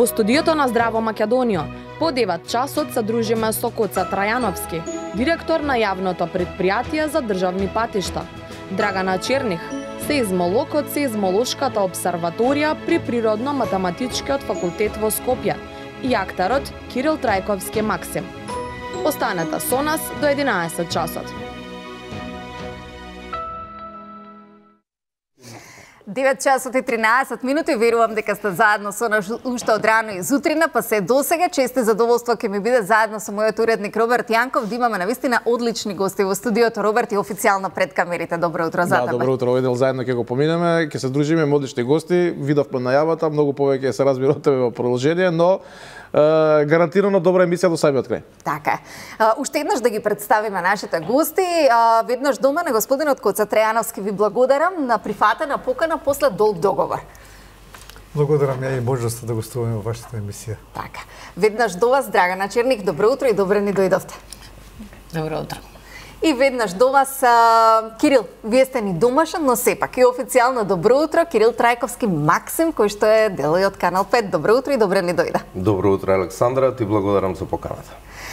студиото на Здраво Македонија, по 9 часот се дружиме со Коца Трајановски, директор на јавното предпријатие за државни патишта, Драгана Черних, сеизмолог од Сеизмолошката обсерваторија при Природно-математичкиот факултет во Скопје и актарот Кирил Трајковски Максим. Останете со нас до 11 часот. 9 часот и 13 минути, верувам дека сте заедно со нас уште од рано и зутрина, па се досега. Често задоволство ќе ми биде заедно со мојот уредник Роберт Јанков да имаме навистина одлични гости во студиото. Роберт, и официјално пред камерите. Добро утро за тебе. Добро утро, овој дел заедно ќе го поминеме, ќе се дружиме, одлични гости. Видовме најавата, многу повеќе се разбира од тебе во продолжение, но гарантирано добра емисија до самиот крај. Така е. Уште еднаш да ги представиме нашите гости. Веднаш дома на господинот Коца Трајановски ви благодарам на прифатена покана после долг договор. Благодарам ја и можноста да гостуваме во вашата емисија. Така. Веднаш до вас Драгана Черних, добро утро и добре ни дојдовте. Добро утро. И веднаш до вас Кирил, вие сте ни домашен, но сепак и официјално добро утро, Кирил Трајковски Максим, кој што е дел и од Канал 5. Добро утро и добре ни дојде. Добро утро, Александра, ти благодарам за поканата.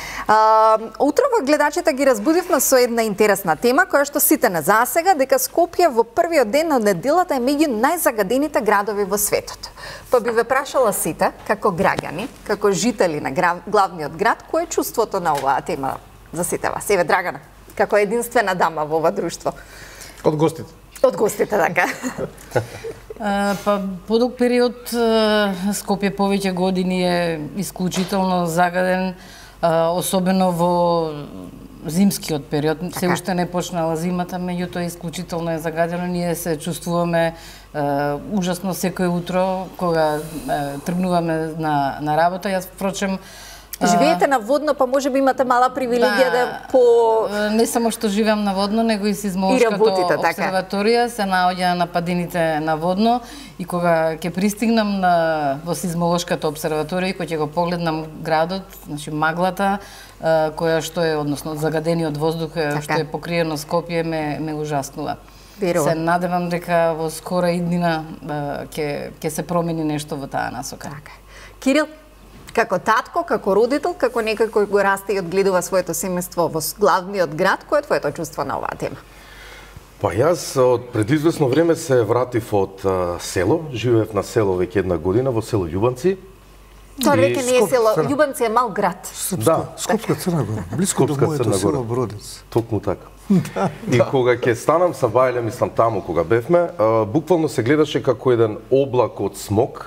Утрово гледачите ги разбудивме со една интересна тема, која што сите не засега, дека Скопје во првиот ден на неделата е меѓу најзагадените градови во светот. Па би ве прашала сите, како граѓани, како жители на главниот град, кој е чувството на оваа тема за сите вас? Еве, Драгана, како единствена дама во ова друштво. Од гостите. Од гостите, така. Па подолг период Скопје повеќе години е исклучително загаден, особено во зимскиот период. Се уште не почнала зимата, меѓутоа исклучително е загадено. Ние се чувствуваме ужасно секој утро кога тргнуваме на работа. Јас впрочем живеете на водно, па може би имате мала привилегија да по... Не само што живеам на водно, него и Сеизмолошката обсерваторија се наоѓа на падините на водно и кога ќе пристигнам во Сеизмолошката обсерваторија и кога ќе го погледнам градот, значи маглата, која што е, односно загадениот воздух што е покриено Скопје, ме ужаснува. Се надевам дека во скора иднина ќе се промени нешто во таа насока. Кирил, како татко, како родител, како некој кој го расте и одгледува своето семејство во главниот град, кој е твоето чувство на оваа тема? Па јас од пред известно време се вратив од село, живеев на село веќе една година, во село Љубанци. Тоа веќе не е село, Љубанци е мал град. Да, Скопска Црна Гора, близко до моето село Бродец. Токму така. И кога ќе станам са Бајле, мислам таму кога бевме, буквално се гледаше како еден облак од смог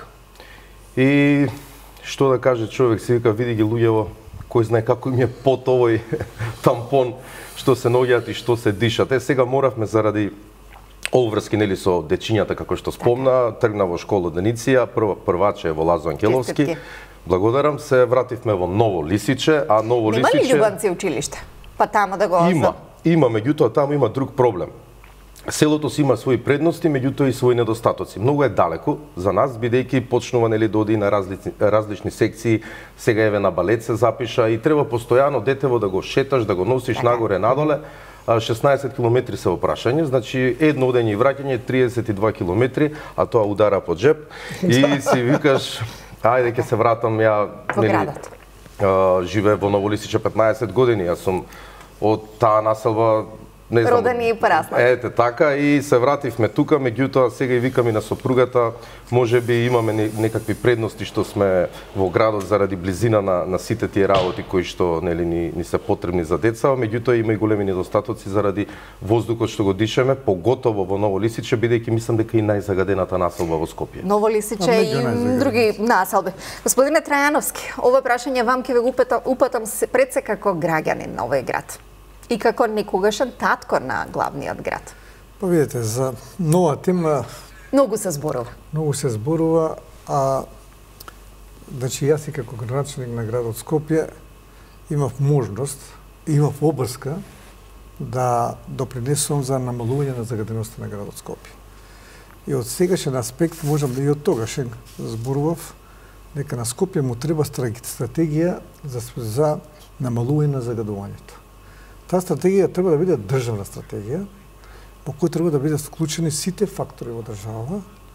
и што да каже човек, си вика, види ги луѓево, кој знае како им е под овој тампон, што се наоѓаат и што се дишат. Сега моравме заради обврски нели со дечињата, како што спомна, тргна во школа Дениција, прваче во Лазо Анкеловски. Благодарам, се вративме во Ново Лисиче, а Ново Лисиче... Нема ли Љубанци училиште? Па таму да го... Има, меѓутоа таму има друг проблем. Селото си има своји предности, меѓутоа и своји недостатоци. Многу е далеко за нас, бидејќи почнува нели да оди на различни секции, сега еве на балет се запиша и треба постојано детево да го шеташ, да го носиш нагоре надоле. 16 километри се во прашање, значи едно одење и враќање 32 километри, а тоа удара по джеп и си викаш ајде ќе се вратам ја нели живеев во Ново Лисиче 15 години, јас сум од таа населба не знам, родени и пораснати. Ете така и се вративме тука, меѓутоа сега и викам и на сопругата, можеби имаме некакви предности што сме во градот заради близина на сите тие работи кои што нели ни се потребни за деца, меѓутоа има и големи недостатоци заради воздухот што го дишеме, поготово во Ново Лисиче, бидејќи мислам дека и најзагадената населба во Скопје. Ново Лисиче и други населби. Господине Трајановски, ова прашање вам ќе ве упатам пред се како граѓанин на овој град и како некогашен татко на главниот град. Па видите, за нова тема многу се зборува. Многу се зборува, а значи јас и како градоначелник на градот Скопје имав можност, имав обврска да допринесувам за намалување на загаденоста на градот Скопје. И од сегашен аспект можам да и од тогашен зборував дека на Скопје му треба стратегија за намалување на загадувањето. Таа стратегија треба да биде државна стратегија, по која треба да бидат вклучени сите фактори во држава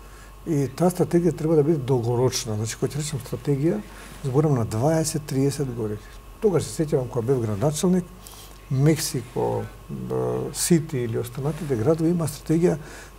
И таа стратегија треба да биде долгорочна. Значи, кога ќе речем стратегија, зборам на 20-30 години. Тогаш се сеќавам кога бев градоначалник, Мексико, Сити или останатите градови има стратегија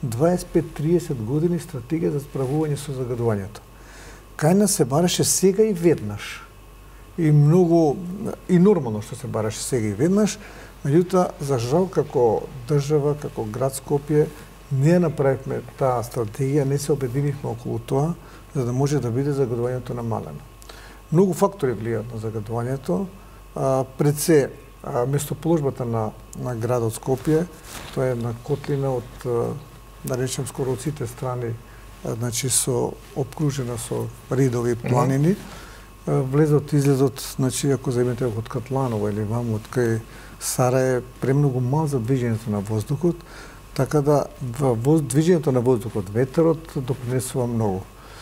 25-30 години стратегија за справување со загадувањето. Кај нас се бараше сега и веднаш. И многу и нормално што се бараше сега и веднаш, меѓутоа за жал како држава, како град Скопје не направивме таа стратегија, не се обединивме околу тоа за да може да биде загадувањето намалено. Многу фактори влијаат на загадувањето, пред се местоположбата на градот Скопје, тоа е една котлина од, да речем, скоро од сите страни, значи обкружена со ридови и планини. Влезот, излезот, значи ако земете од Катланово или ваму од кај Сара е премногу мал за движењето на воздухот, така да движењето на воздухот, ветерот допринесува многу.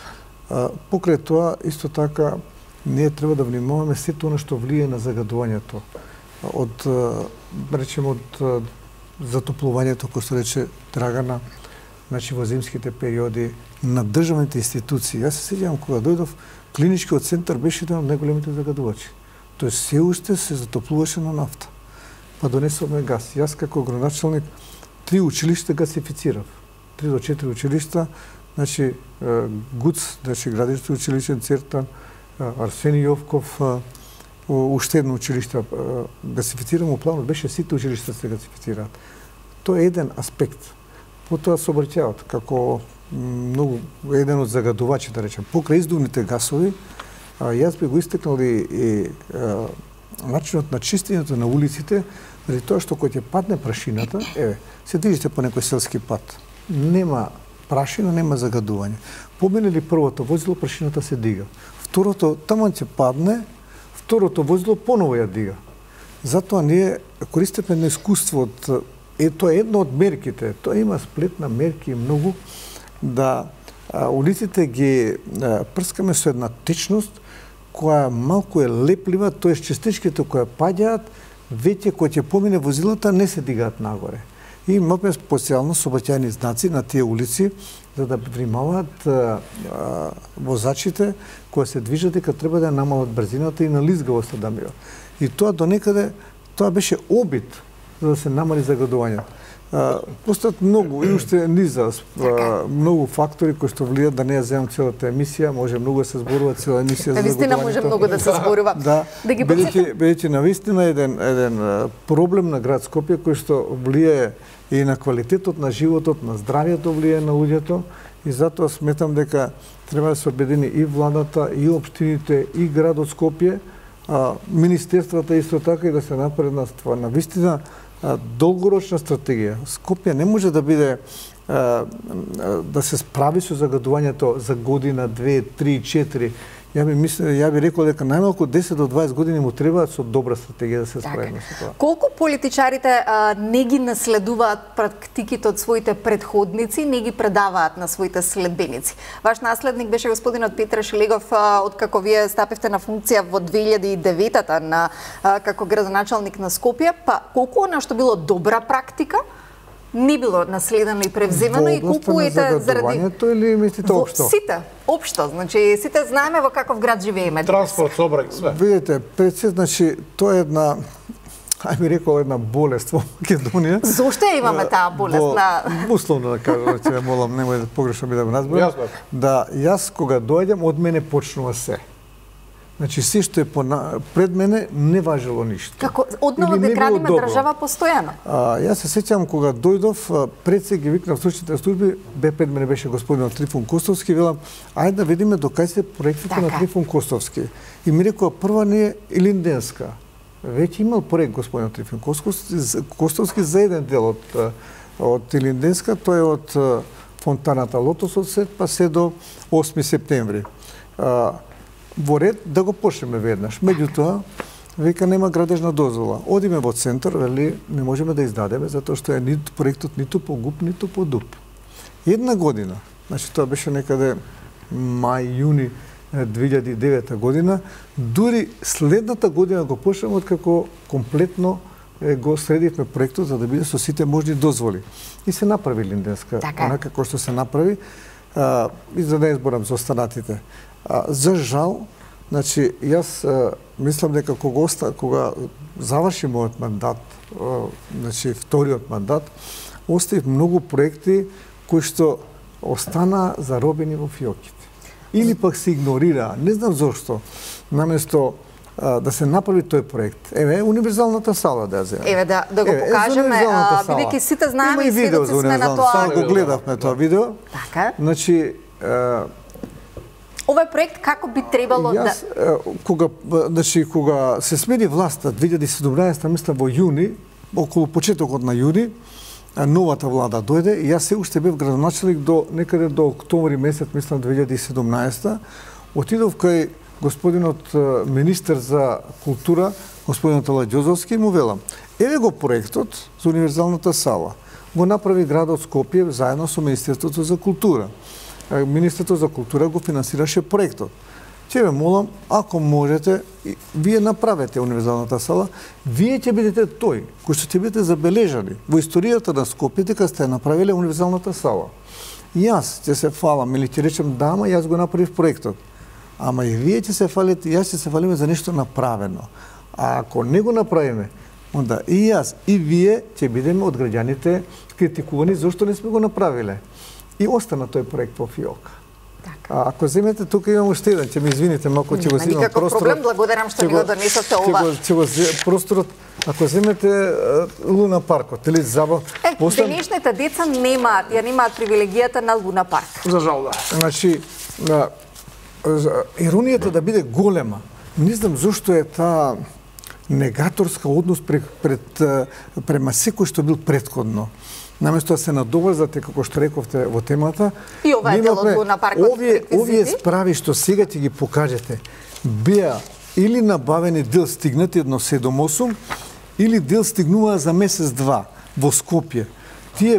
Покрај тоа, исто така, ние треба да внимаваме сето она што влие на загадувањето. Од, речем, од затоплувањето, кој се рече Драгана, значи во зимските периоди, на државните институции. Јас се сеќавам кога дојдов, клиничкиот центар беше еден од најголемите загадувачи. Тој се уште се затоплуваше на нафта. Па донесовме газ. Јас како градоначалник 3 училишта гасифицирав. 3 до 4 училишта, значи ГУЦ, значи Градишко училиште Цертан, Арсени Јовков, уште едно училиште гасифицирано, планот беше сите училишта се гасифицираат. Тоа е еден аспект. Потоа сообраќајот како многу еден од загадувачи, да речем, покрај издувните гасови, јас би го истекнал и начинот на чистењето на улиците, заради тоа што кога ќе падне прашината, се движите по некој селски пат. Нема прашина, нема загадување. Помине ли првото возило, прашината се дига. Второто, таму ќе падне, второто возило поново ја дига. Затоа ние користиме на искуство од тоа е едно од мерките. Тоа има сплет на мерки многу да улиците ги прскаме со една течност која малку е леплива, тоа частичките кои паѓаат, веќе кога ќе помине возилата не се дигаат нагоре. И имаме специјално сообраќајни знаци на тие улици за да внимаваат возачите кои се движат дека треба да намалат брзината и на лизгавост да мијат. И тоа донекаде тоа беше обид за да се намали загадувањето. Постојат многу и уште низа многу фактори кои што влијат, да не ја земам целата емисија, може многу да се зборува цела емисија за загадувањето. Навистина може многу да се зборува. Да, бидејќи навистина еден проблем на град Скопје кој што влијае и на квалитетот на животот, на здравјето влијае на луѓето и затоа сметам дека треба да се обедини и владата, и општините, и градот Скопје, министерствата исто така и да се направи навистина долгорочна стратегија. Скопје не може да биде да се справи со загадувањето за година, 2, 3, 4. Ја би рекол дека најмалку 10 до 20 години му треба со добра стратегија да се справи со тоа. Колку политичарите не ги наследуваат практиките од своите предходници, не ги предаваат на своите следбеници? Ваш наследник беше господинот Петре Шелегов, откако вие стапивте на функција во 2009-та како градоначалник на Скопје, па колку она што било добра практика не било наследено и превземено и колку ете заради или мислите општо? Сите, општо, значи сите знаеме во каков град живееме. Транспорт, сообраќај, све. Видите, пред значи тоа е една би рекол една болест во Македонија. Зошто имаме таа болест на условно да кажам, значи молам немој да погрешно би да ме разберам. Да јас кога доаѓам од мене почнува се. Значи, се што е пред мене не важело ништо. Како одново да градиме држава постојано? Јас се сеќавам кога дојдов, пред се ги викнав стручните служби, пред мене беше господинот Трифун Костовски, велам, ајде да видиме докај се проектите на Трифун Костовски. И ми рекоа, прва не е Илинденска. Веќе имал проект господинот Трифун Костовски за еден дел од Илинденска, тој е од фонтаната Лотосот сет, па се до 8 септември. Во ред да го почнеме веднаш. Меѓутоа, века нема градежна дозвола. Одиме во центар, вели, не можеме да издадеме, затоа што е ниту проектот ниту по ГУП, ниту по ДУП. Една година, значи тоа беше некаде мај, јуни 2009 година, дури следната година го почнеме откако комплетно го средивме проектот за да биде со сите можни дозволи. И се направи Илинденска, онака како што се направи. и за да не зборам за останатите. За жал, значи, јас мислам дека кога заврши мојот мандат, значи вториот мандат, оставив многу проекти кои што остана заробени во фиоките. Или пак се игнорира, не знам зошто, наместо да се направи тој проект. Еве, универзалната сала да ја земеме. Еве, да го покажеме, бидејќи сите знаеме и сведоци сме на тоа. Го гледавме тоа видео. Така. Значи, овој проект како би требало да... Кога се смени власта 2017, мислам во јуни, околу почетокот на јуни, новата влада дојде и јас се уште бев градоначелник до некаде до октомври месец, мислам 2017, отидов кај господинот министер за култура, господинот Ладјозовски, му велам, еве го проектот за универзалната сала. Го направи градот Скопје заедно со Министерството за култура. Министерството за култура го финансираше проектот. Ќе ве молам, ако можете, вие направете универзалната сала, вие ќе бидете тој кој што ќе бидете забележани во историјата на Скопје дека сте направиле универзалната сала. Јас ќе се фалам или ќе речем да, ама јас го направив проектот. Ама и вие ќе се фалите, јас ќе се фалиме за нешто направено. А ако не го направиме, онда и јас и вие ќе бидеме од граѓаните критикувани зашто не сме го направиле. И остана тој проект во фиока. Ако земете, тука имам уште еден, ќе ми извините, малку ќе го земам никаков просторот. Проблем, благодарам што ми го донесовте ова. Ќе го просторот, ако земете Луна паркот или забав... Денешните деца немаат привилегијата на Луна парк. За жал, да. Значи, иронијата да биде голема. Не знам зошто е таа негаторска однос према секој што бил претходно. Наместо да се надоврзате, како што рековте во темата, и ова е дел од Луна паркот. Овие справи што сега ќе ги покажете, беа или набавени дел стигнати 178, или дел стигнуваа за месец-два во Скопје. Тие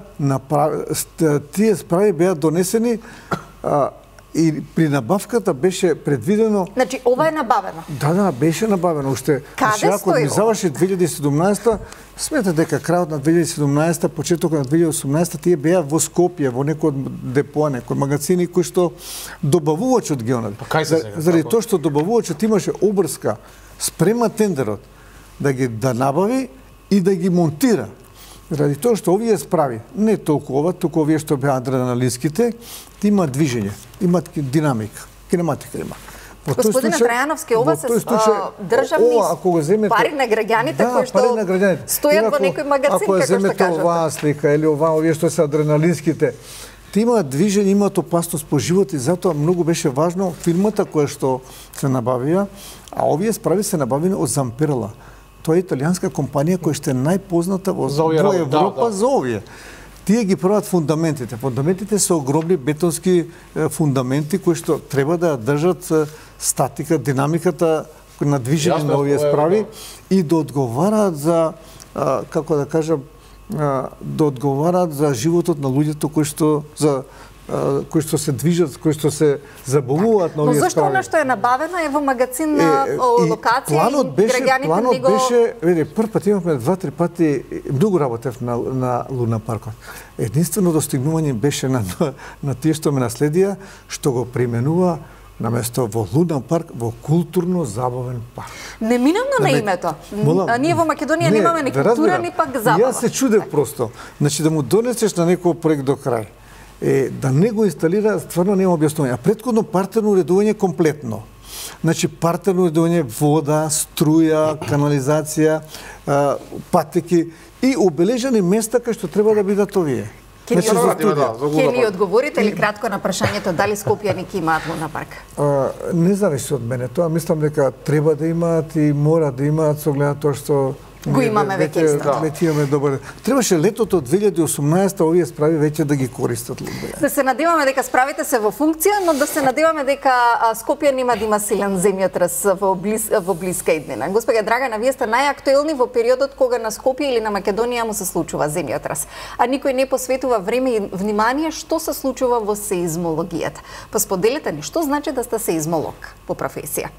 справи беа донесени и при набавката беше предвидено... Значи, ова е набавено? Да, беше набавено. Уште, каде стои ми заврши 2017-та, смета дека крајот на 2017-та, почетокот на 2018-та, тие беа во Скопје, во некој депоа, некој магазини кои што добавувачот ги онади. Заради тоа што добавувачот имаше обрска, спрема тендерот да набави и да ги монтира. Ради тоа што овие справи, не толкова, туку овие што беа адреналинските, има движење, имат динамика, кинематика има. Господине Трајановски, ова се државни пари на граѓаните кои што стојат во некој магазин, како што кажете. Ако земете оваа слика или овие што се адреналинските, имаат движење, имаат опасност по живот и затоа многу беше важно фирмата која што се набавија, а овие справи се набавени од Замперла. Тоа е италијанска компанија која што е најпозната во Европа за овие. Тие ги прават фундаментите. Фундаментите се огромни бетонски фундаменти кои што треба да држат статика, динамиката на движење на овие справи и да одговараат за, како да кажам, да одговараат за животот на луѓето кои што се движат, кои што се заболуваат на овие справи. Но зашто она што е набавено е во магазин на локација и граѓаните планот беше, прв пат имавме 2-3 пати, многу работев на Луна паркот. Единствено достигнување беше на тие што ме наследија, што го применува наместо во Луна парк, во културно-забавен парк. Неминавно на името. Ние во Македонија немаме ни култура, ни пак забава. Јас се чудев просто. Значи да му донесеш на некој проект до крај, да не го инсталира, стварно нема објаснување. А претходно партерно уредување комплетно. Значи партерно уредување, вода, струја, канализација, патеки и обележани места кај што треба да бидат овие. Ке ни одговорите ли кратко на прашањето дали Скопјаните имаат Луна парк? Не зависи од мене тоа. Мислам дека треба да имаат и мора да имаат со гледа тоа што го имаме веќе веќе имаме добар. Требаше летото 2018 овие справи веќе да ги користат луѓе. Да се надеваме дека справите се во функција, но да се надеваме дека Скопје нема да има силен земјотрес во блиска иднина. Господја Драгана, вие сте најактуелни во периодот кога на Скопје или на Македонија му се случува земјотрес, а никој не посветува време и внимание што се случува во сеизмологијата. Па споделете ни што значи да сте сеизмолог по професија?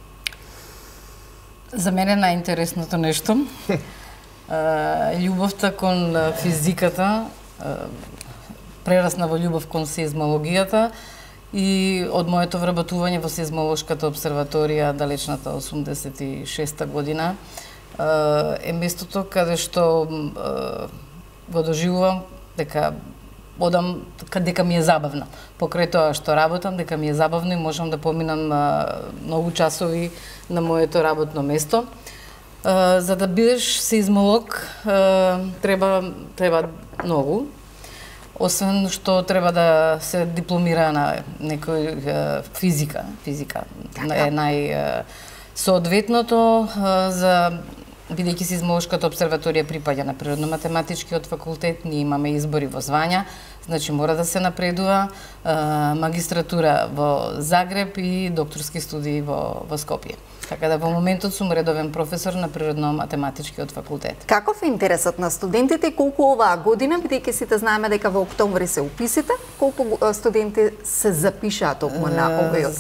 За мене најинтересното нешто, љубовта кон физиката, прерасна во љубов кон сеизмологијата и од моето вработување во Сеизмолошката обсерваторија далечната 86-та година е местото каде што го доживувам дека одам дека ми е забавно. Покрај тоа што работам, дека ми е забавно и можам да поминам многу часови на моето работно место. За да бидеш сеизмолог треба многу. Освен што треба да се дипломира на некој физика е соодветното за бидејќи Сеизмолошката обсерваторија припаѓа на Природно-математичкиот факултет, ние имаме избори во звања, значи мора да се напредува, магистратура во Загреб и докторски студии во Скопје. Така да во моментот сум редовен професор на Природно-математичкиот факултет. Каков е интересот на студентите и колку оваа година, бидејќи сите знаеме дека во октомври се уписите, колку студенти се запишаа токму на овој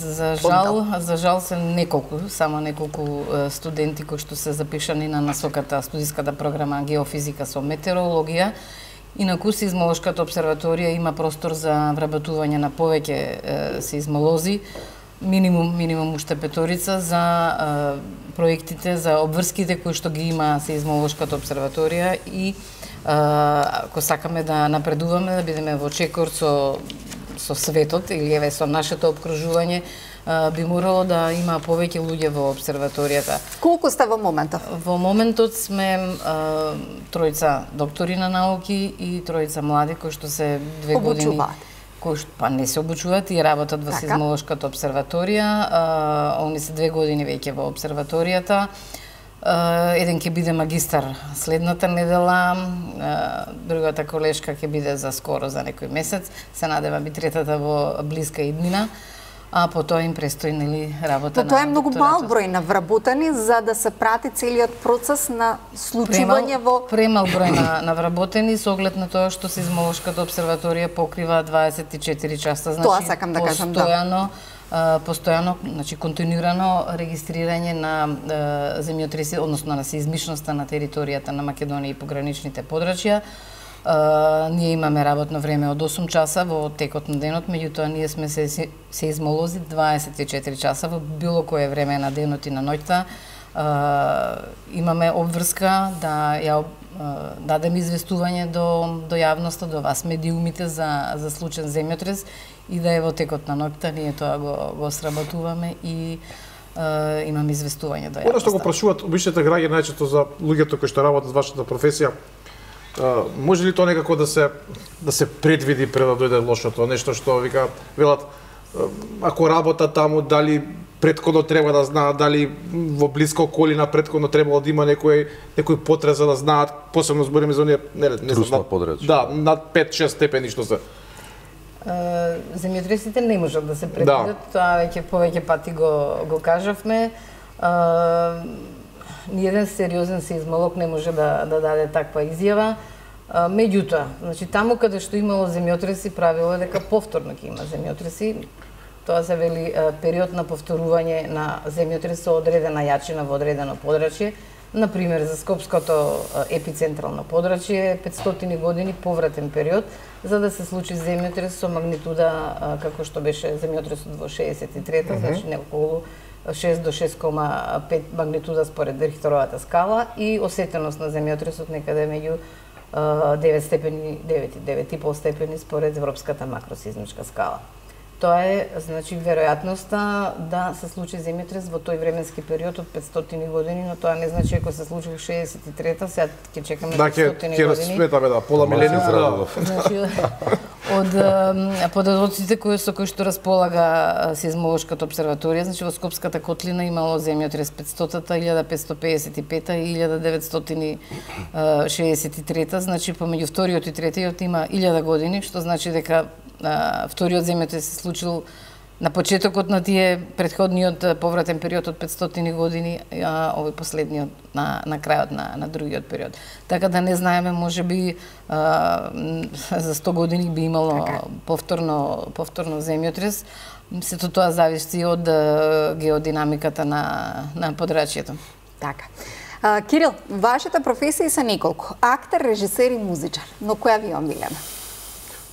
За жал се само неколку студенти кои што се запишани на насоката студиската програма геофизика со метеорологија. Инаку Сеизмолошката обсерваторија има простор за вработување на повеќе сеизмолози, минимум уште петорица за проектите, за обврските кои што ги има Сеизмолошката обсерваторија и ако сакаме да напредуваме, да бидеме во чекор со светот или еве со нашето обкружување, би морало да има повеќе луѓе во обсерваторијата. Колку сте во моментот? Во моментот сме тројца доктори на науки и тројца млади кои што се 2 години кои што не се обучуваат и работат во Сеизмолошката обсерваторија. Они се 2 години веќе во обсерваторијата. Еден ќе биде магистар следната недела, другата колешка ќе биде за скоро, за некој месец. Се надевам и третата во блиска иднина. А потоа им престои работа на тоа е многу мал број на вработени за да се прати целиот процес на случување во премал број на вработени со оглед на тоа што Сеизмолошката обсерваторија покрива 24 часа, значи тоа сакам да кажам, постојано, значи континуирано регистрирање на земјотреси, односно на сеизмичноста на територијата на Македонија и пограничните подрачја. Ние имаме работно време од 8 часа во текот на денот, меѓутоа ние сме сеизмолози 24 часа во било кое време на денот и на ноќта. Имаме обврска да ја дадеме известување до јавноста, до вас медиумите за случаен земјотрес и да е во текот на ноќта ние тоа го сработуваме и имаме известување до јавноста. Оно што го прашуваат обичните граѓани најчесто за луѓето кои што работат во вашата професија, може ли тоа некако да се предвиди пред да дојде лошото, нешто што велат ако работат таму, дали претходно треба да знаат, дали во блиска околина претходно требало да има некој потрес за да знаат, посебно збориме за оние трусна подрачја. Да, над 5-6 степени што се. Земјотресите не можат да се предвидат, тоа веќе повеќе пати го кажавме. Ниеден сериозен сеизмолог не може да даде таква изјава. Меѓутоа, значи таму каде што имало земјотреси, правило е дека повторно ќе има земјотреси. Тоа се вели период на повторување на земјотрес со одредена јачина во одредено подрачје. Например, за Скопското епицентрално подрачје 500 години повратен период за да се случи земјотрес со магнитуда како што беше земјотресот во 63-та, значи неколку 6 до 6,5 магнитуда според Рихтеровата скала и осетеност на земјотресот некаде меѓу 9 степени, 9,5 степени според Европската макросизмичка скала. Тоа е, значи, веројатноста да се случи земјотрес во тој временски период од 500 години, но тоа не значи ако се случи во 63-та, сега ќе чекаме 500 години. Да, ќе сметаме пола милениум. Значи, од податоците со кои што располага Сеизмолошката обсерваторија, значи во Скопската котлина имало земјотрес 500-та, 1555-та и 1963-та, значи помеѓу вториот и третиот има 1000 години, што значи дека вториот земјотрес се случил на почетокот на тие претходниот повратен период од 500 години, а овој последниот на крајот на другиот период. Така да не знаеме, можеби за 100 години би имало повторно земјотрес. Сето тоа зависи од геодинамиката на подрачјето. Така. Кирил, вашите професии се неколку: актер, режисер и музичар. Но која ви е омилена?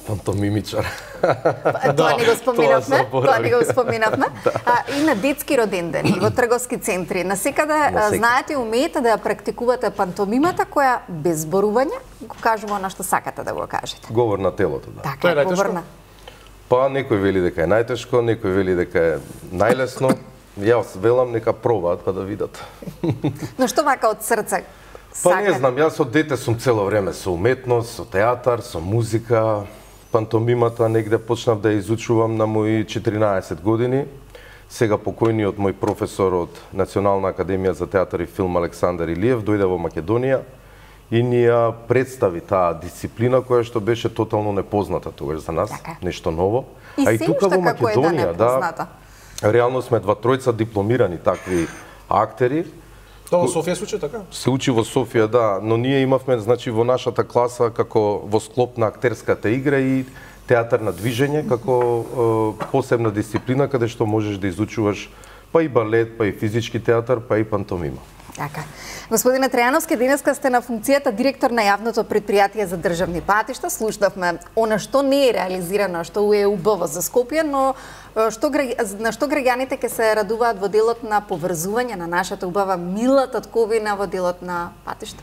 пантомимичар. Тоа не го споменавме. И на детски роденден, и во трговски центри. Насекаде знаете и умеете да ја практикувате пантомимата, која без зборување го кажува на што сакате да го кажете. Говор на телото, да. Така е, говорна. Па некој вели дека е најтешко, некој вели дека е најлесно. Јас велам нека пробаат па да видат. Но што вака од срце? Па не знам, јас од дете сум цело време со уметност, со театар, со музика. Пантомимата негде почнав да ја изучувам на мои 14 години. Сега покојниот мој професор од Национална академија за театар и филм Александар Илиев дојде во Македонија и ни ја представи таа дисциплина која што беше тотално непозната тогаш за нас, нешто ново. А и тука во Македонија, да, реално сме два-тројца дипломирани такви актери. Тоа во Софија се учи така? Се учи во Софија, да, но ние имавме, значи, во нашата класа како во склоп на актерската игра и театар на движење како посебна дисциплина каде што можеш да изучуваш па и балет, па и физички театар, па и пантомима. Така. Господине Трајановски, денеска сте на функцијата директор на јавното предпријатие за државни патишта. Слушнавме она што не е реализирано, што е убаво за Скопје, но на што граѓаните ќе се радуваат во делот на поврзување на нашата убава мила татковина во делот на патишта?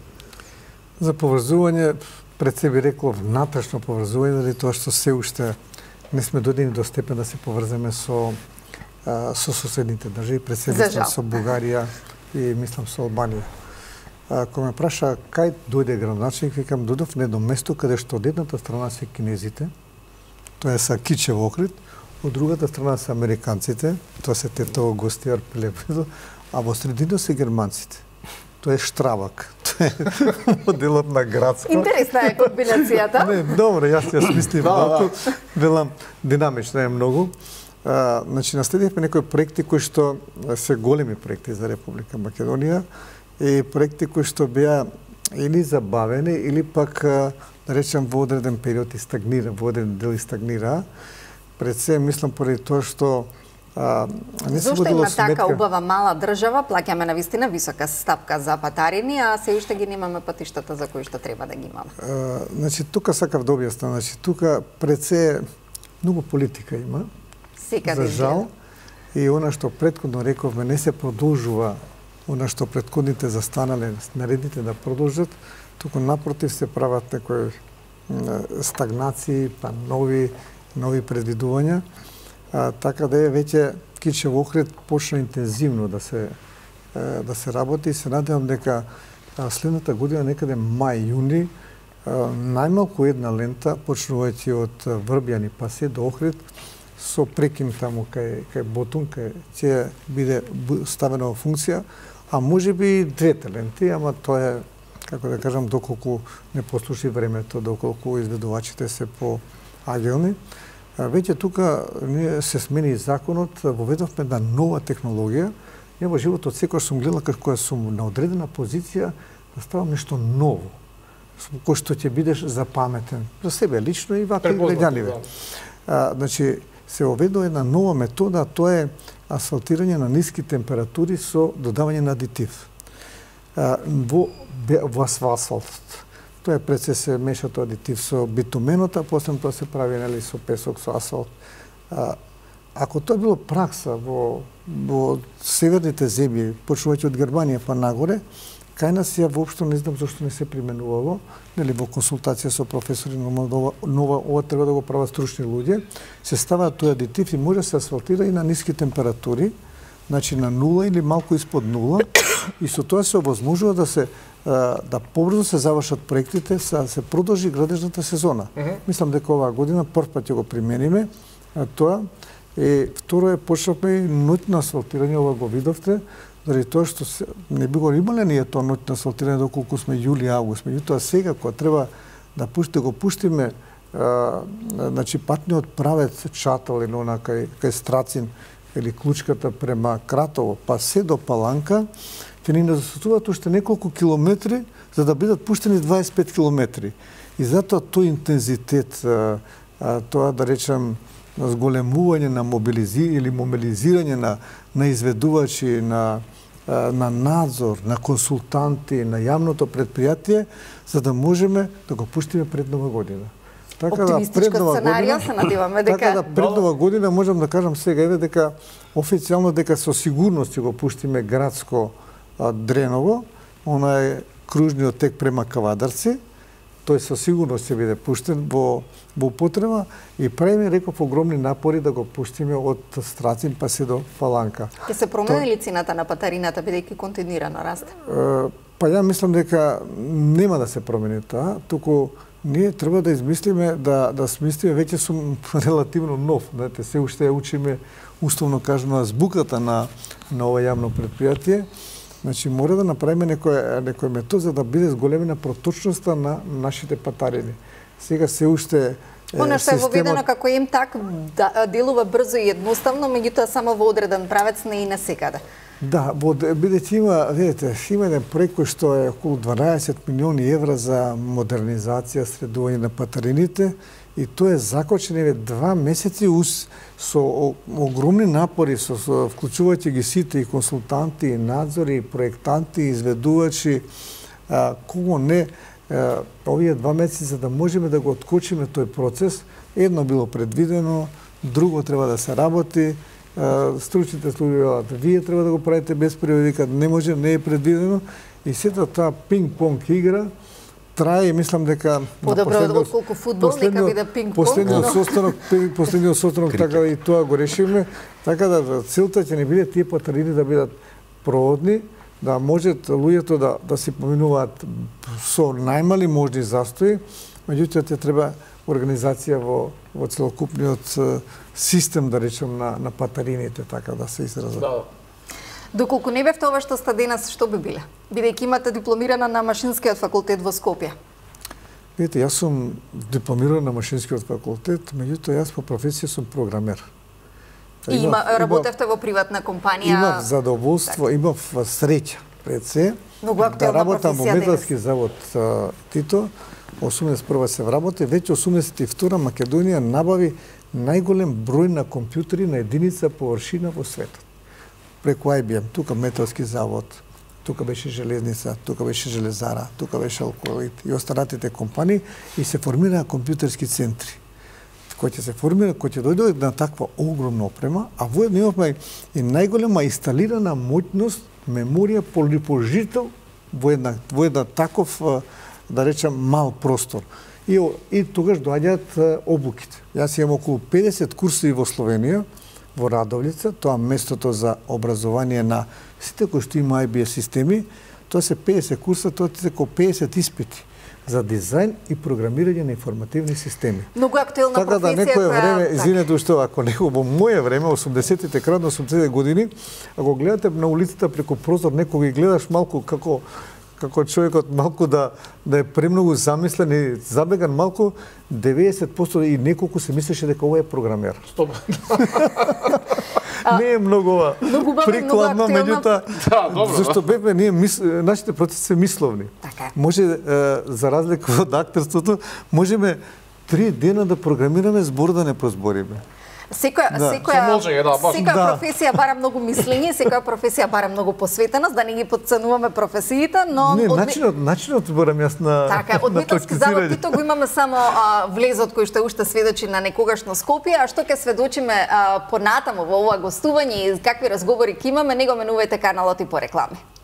За поврзување, пред себе реклов, внатрешно поврзување, дали тоа што се уште не сме додени до степен да се поврземе со соседните држави, пред себе со Бугарија и мислам со Албанија. Кога ме праша кај дојде градоначелник, викам додов на едно место каде што од едната страна се кинезите, тоа е са Кичево Охрид, од другата страна се американците, тоа се Тетово, Гостијар, Пилепредо, а во средино се германците. Тоа е Штравак. Тоа е моделот на градско. Интересна е комбинацијата. Не, добро, јас ја смислив малку. Велам, динамично е многу. Значи, наследивме некои проекти кои што се големи проекти за Република Македонија и проекти кои што беа или забавени, или пак, да речем, во одреден период и стагнира, во одреден дел и стагнира. Пред се, мислам, поради тоа што не се водило сметка. Зошто има така убава мала држава, плаќаме навистина висока стапка за патарини, а се уште ги немаме патиштата за кои што треба да ги имаме? Значи, тука сакав да објаснам. Значи, тука пред се многу политика има. За жал, и она што претходно рековме, не се продолжува она што претходните застанале наредните да продолжат, туку напротив се прават некои стагнации, па нови предвидувања. Така да е веќе Кичево Охрид почна интензивно да се работи и се надевам дека следната година некаде мај-јуни најмалку една лента, почнувајќи од Врбјани па се до Охрид, со прекин таму кај Ботун, ќе биде ставено во функција, а може би и двете ленти, ама тоа е, како да кажам, доколку не послуши времето, доколку изведувачите се по-агилни. Веќе тука се смени законот, воведовме на нова технологија. Ја во животот секој сум гледал кога сум на одредена позиција да ставам нешто ново, кој што ќе бидеш запаметен за себе лично и вака и граѓаниве. Значи, се оведува една нова метода, тоа е асфалтирање на ниски температури со додавање на адитив. Во асфалт. Тоа е пред се меша тоа адитив со битуменот, а после тоа се прави со песок, со асфалт. Ако тоа било пракса во северните земји, почнувајќи од Германија па нагоре, кај нас ја воопшто не знам зашто не се применувало, во консултација со професори, ова треба да го прават стручни луѓе, се става тој адитив и може да се асфалтира и на ниски температури, значи на 0 или малку испод 0, и со тоа се овозможува да побрзо се завршат проектите, се продолжи градежната сезона. Мислам дека оваа година прв пат ќе го примениме тоа. И второ е, почнавме и ноќно асфалтирање, ова го видовте, заради тоа што не би го имале ние тоа ноќно асфалтирање доколку сме јули, август. Меѓутоа сега кога треба да го пуштиме значи патниот правец Чатал или она кај Страцин или Клучката према Кратово, па се до Паланка, ќе ни недостатуваат уште неколку километри за да бидат пуштени 25 километри. И затоа тој интензитет, тоа да речем зголемување на или мобилизирање на изведувачи, на надзор, на консултанти, на јавното предпријатие, за да можеме да го пуштиме пред Нова година. оптимистичка сценарија, се надеваме дека... Така да пред нова година можам да кажам сега еве дека официјално дека со сигурност ќе го пуштиме градско Дреново, она е кружниот тек према Кавадарци, тој со сигурност ќе биде пуштен во употреба и правиме, реков, огромни напори да го пуштиме од Страцин па се до Паланка. Ќе се промени ли цената на патарината бидејќи континуирано расте? Па ја мислам дека нема да се промени тоа, туку ние треба да измислиме, да смислиме, веќе сум релативно нов, знаете, се уште ја учиме, условно кажано, азбуката на ова јавно предпријатие. Значи, мора да направиме некој метод за да биде зголемена проточноста на нашите патарини. Сега се уште Она што е воведено како МТАК делува брзо и едноставно, меѓутоа само во одреден правец, не и на секаде. Да, бидејќи има, видите, има еден проект кој што е околу 12 милиони евра за модернизација, средување на патарините, и тоа е закочено 2 месеци со огромни напори, вклучувајќи ги сите и консултанти, и надзори, и проектанти, и изведувачи, кого не, овие 2 месеци за да можеме да го откочиме тој процес. Едно било предвидено, друго треба да се работи, стручните служби велат, вие треба да го правите без приоритет, не може, не е предвидено, и сета таа пинг-понг игра трае, мислам дека подобро отколку фудбал, нека биде пинг-понг. Последниот состанок така и тоа го решивме, така да целта ќе не биде тие патарини да бидат проводни, да можат луѓето да си поминуваат со најмали можни застои, меѓутоа ќе треба организација во целокупниот систем, да речем, на патарините, така да се изразам. Да. Доколку не бевте ова што сте денес, што би биле? Бидејќи имате дипломирана на Машинскиот факултет во Скопје. Видите, јас сум дипломиран на Машинскиот факултет, меѓутоа јас по професија сум програмер. И работевте во приватна компанија. Имав задоволство, имав среќа пред се да работам во Металски завод Тито. 81 се вработи, веќе 82 Македонија набави најголем број на компјутери на единица површина во светот. Преку IBM, тука Металски завод, тука беше Железница, тука беше Железара, тука беше Алколит и останатите компании, и се формираа компјутерски центри. Кој ќе се формира, кој ќе дојде на таква огромна опрема, а воедно имавме и најголема инсталирана моќност меморија полипожител во една таков, да речем, мал простор. И тогаш доаѓаат обуките. Јас имам околу 50 курсови во Словенија, во Радовлица, тоа местото за образование на сите кои што има IBS системи, тоа се 50 курса, тоа се околу 50 испити за дизајн и програмирање на информативни системи. Многу актуелна професија. Така да некое време, извинете што, ако некој во моје време, 80-тите, крај на 80-те години, ако гледате на улицата преку прозор, некој ги гледаш малку како човекот малку да е премногу замислен и забеган малку, 90% и неколку се мислеше дека ова е програмер. Стоп. Не е многу прикладно, меѓутоа, зашто бевме ние нашите процеси се мисловни. Може за разлика од актерството, можеме 3 дена да програмираме, збор да не прозбориме. Секоја професија бара многу мислење, секоја професија бара многу посветеност, да не ги подценуваме професиите, но... Не, начинот барам јас на... Така, од Металски завод Тито го имаме само влезот кој што уште сведочи на некогашно Скопје, а што ќе сведочиме понатаму во ова гостување и какви разговори ќе имаме, него менувајте каналот и по реклами.